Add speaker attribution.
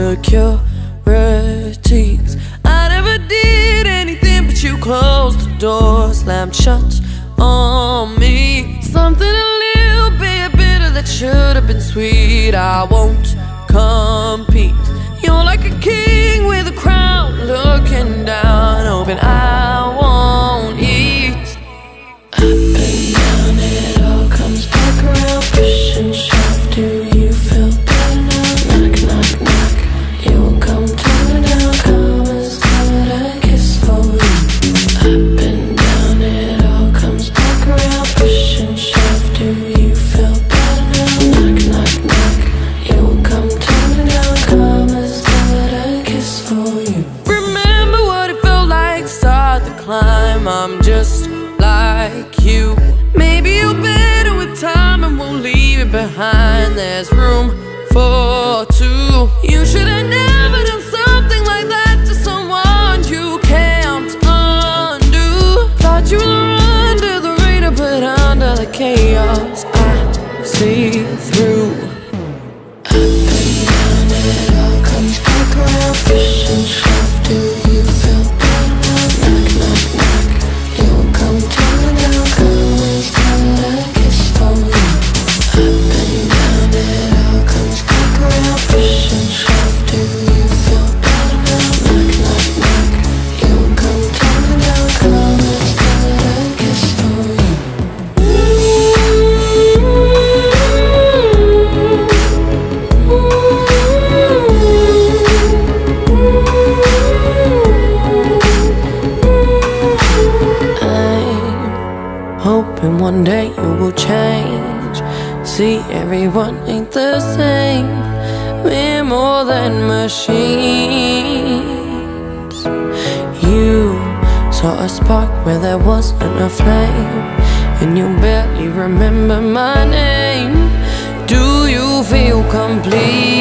Speaker 1: insecurities. I never did anything but you closed the door, slammed shut on me. Something a little bit bitter that should have been sweet. I won't compete. You're like a king with a crown, looking down, hoping I won't eat. Up and down, it all comes back around, push and shove. Do you feel better now? Knock, knock, knock. You will come tumbling down, come as good a kiss for you. Up and down, it all comes back around, push and shove. Do you feel better now? Knock, knock, knock. You will come tumbling down, come as good a kiss for you. Remember what it felt like, start the climb. I'm just like you. Maybe you're better with time and we'll leave it behind. There's room for two. You should have never done something like that to someone you can't undo. Thought you were under the radar, but under the chaos I see through. Up and down, it all comes back around, push and shove. Do you feel better now? Knock, knock, knock. You will come tumbling down, come as good a kiss for you. Up and down, it all comes back around, push and shove. Do you feel better now? Knock, knock, knock. You will come tumbling down, come as good a kiss for you. Hoping one day you will change. See, everyone ain't the same. We're more than machines. You saw a spark where there wasn't a flame, and you barely remember my name. Do you feel complete?